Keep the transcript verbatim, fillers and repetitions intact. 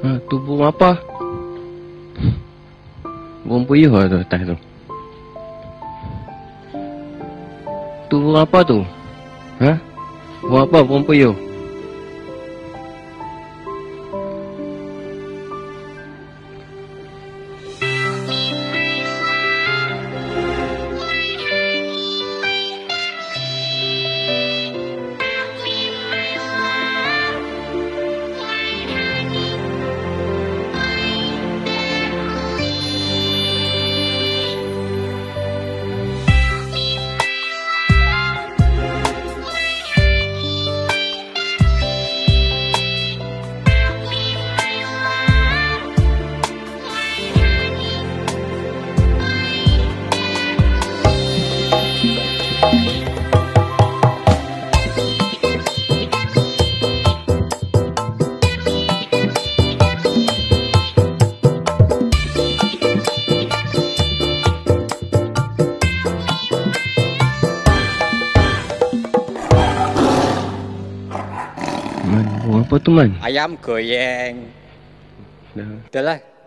Ha, tu burung apa? Burung puyuh lah tu atas tu. Tu burung apa tu? Ha? Burung apa? Burung puyuh? Man, burung apa tu, Man? Ayam goyeng. Dah. Itulah.